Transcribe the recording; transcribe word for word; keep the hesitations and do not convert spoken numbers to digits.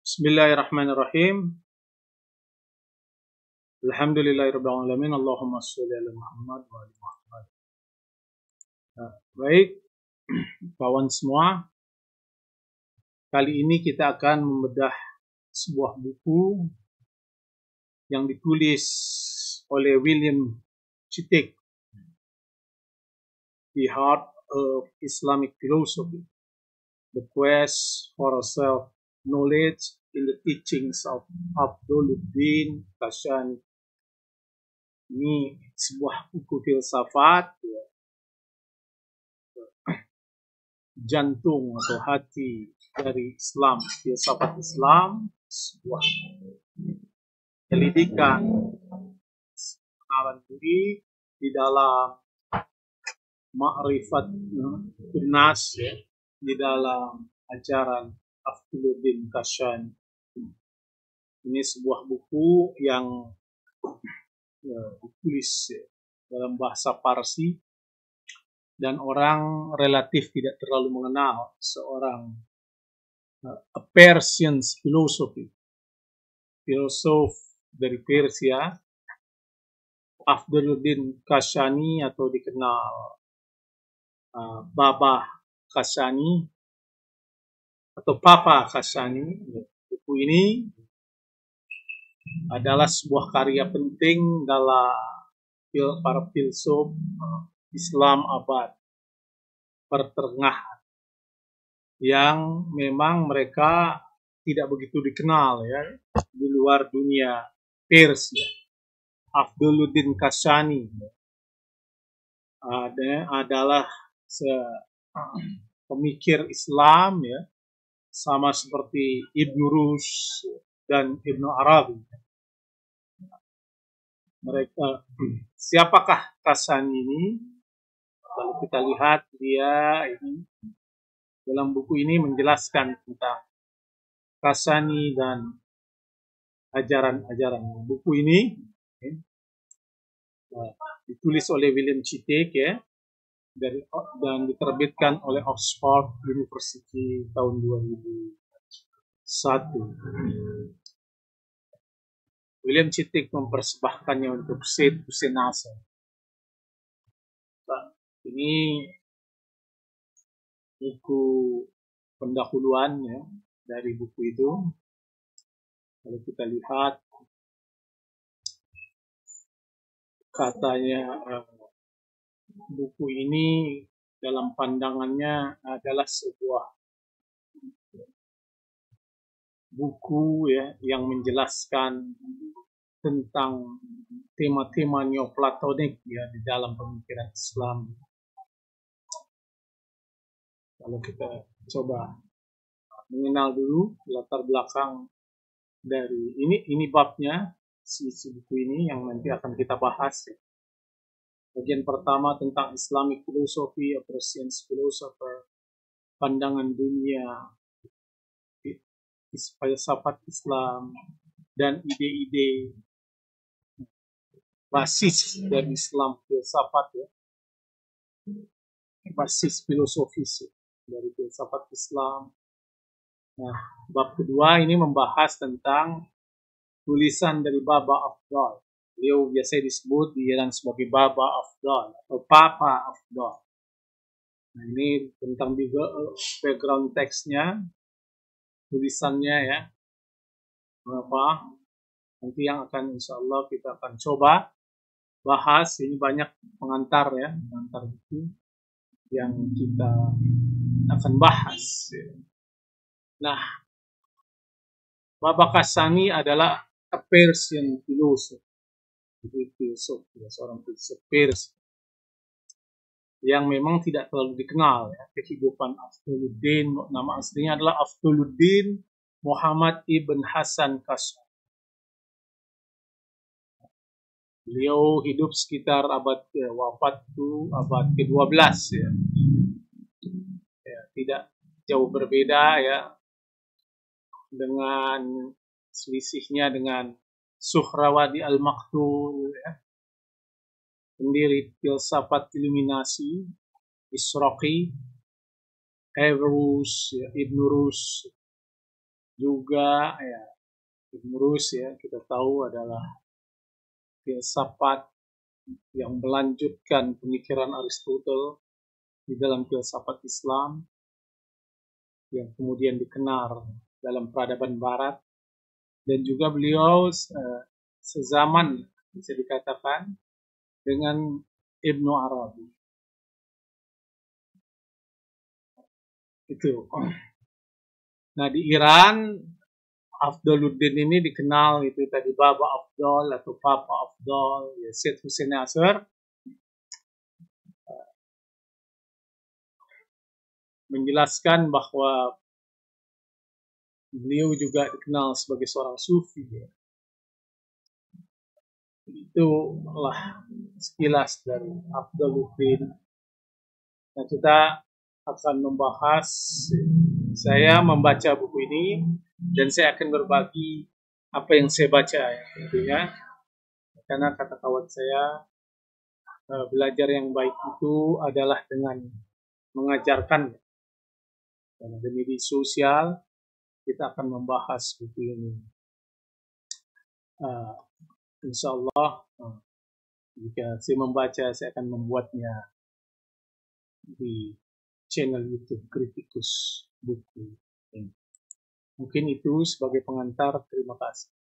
Bismillahirrahmanirrahim. Alhamdulillahirabbil alamin. Allahumma shalli ala Muhammad wa ali Muhammad. Nah, baik, kawan semua. Kali ini kita akan membedah sebuah buku yang ditulis oleh William Chittick, The Heart of Islamic Philosophy: The Quest for Self-Knowledge in the Teachings of Abduluddin Kashani. Ini sebuah buku filsafat, ya, jantung atau hati dari Islam, filsafat Islam, sebuah pendidikan pengenalan diri di dalam ma'rifat nas, ya, di dalam ajaran Abduluddin Kashani. Ini sebuah buku yang ya, ditulis ya, dalam bahasa Parsi, dan orang relatif tidak terlalu mengenal seorang uh, a Persian philosophy, filosof dari Persia, Abduluddin Kashani, atau dikenal uh, Baba Kashani atau Papa Kashani. Buku ini adalah sebuah karya penting dalam para filsuf Islam abad pertengahan yang memang mereka tidak begitu dikenal ya di luar dunia Persia. Abduluddin Kashani adalah pemikir Islam ya, sama seperti Ibn Rushd dan Ibn Arabi. Mereka, siapakah Kashani ini? Kalau kita lihat dia ini dalam buku ini menjelaskan tentang Kashani dan ajaran-ajaran. Buku ini ya, ditulis oleh William Chittick ya, dari, dan diterbitkan oleh Oxford University tahun dua ribu satu. William Chittick mempersembahkannya untuk Syed Hussein Nasr. Nah, ini buku pendahuluan ya, dari buku itu. Kalau kita lihat katanya buku ini dalam pandangannya adalah sebuah buku ya yang menjelaskan tentang tema-tema neoplatonik ya di dalam pemikiran Islam. Kalau kita coba mengenal dulu latar belakang dari ini ini babnya si, si buku ini yang nanti akan kita bahas ya. Bagian pertama tentang Islamic philosophy, a Persian philosopher, pandangan dunia, filsafat Islam, dan ide-ide basis dari Islam filsafat ya, basis filosofis ya, dari filsafat Islam. Nah, bab kedua ini membahas tentang tulisan dari Baba Afdal. Beliau biasa disebut dialah sebagai Baba Afdal atau Papa Afdal. Nah, ini tentang juga background teksnya, tulisannya ya, apa nanti yang akan insya Allah kita akan coba bahas. Ini banyak pengantar ya, pengantar buku yang kita akan bahas. Nah, Baba Kashani adalah a Persian philosopher, jadi filsuf, ya, seorang filsuf Persia yang memang tidak terlalu dikenal ya. Kehidupan Abduluddin, nama aslinya adalah Abduluddin Muhammad ibn Hasan Kashani. Beliau hidup sekitar abad ya, wafat itu abad ke dua belas ya. Ya, tidak jauh berbeda ya dengan selisihnya dengan Suhrawadi Al-Maktul ya, pendiri filsafat iluminasi, Isroqi, Ibn Rushd, ya, Ibn Rushd, juga ya Ibn Rus ya kita tahu adalah filsafat yang melanjutkan pemikiran Aristotle di dalam filsafat Islam yang kemudian dikenal dalam peradaban Barat, dan juga beliau uh, sezaman bisa dikatakan dengan Ibnu Arabi. Itu. Nah di Iran Afdoluddin ini dikenal itu tadi Baba Afdal atau Papa Afdal, ya Syed Hussein Nasr menjelaskan bahwa beliau juga dikenal sebagai seorang sufi. Ya. Itulah sekilas dari Afdoluddin. Nah kita akan membahas, saya membaca buku ini dan saya akan berbagi apa yang saya baca ya tentunya, karena kata kawan saya belajar yang baik itu adalah dengan mengajarkan. Dan di media sosial kita akan membahas buku ini. Uh, insya Allah uh, jika saya membaca saya akan membuatnya di channel YouTube Kritikus Buku. Mungkin itu sebagai pengantar. Terima kasih.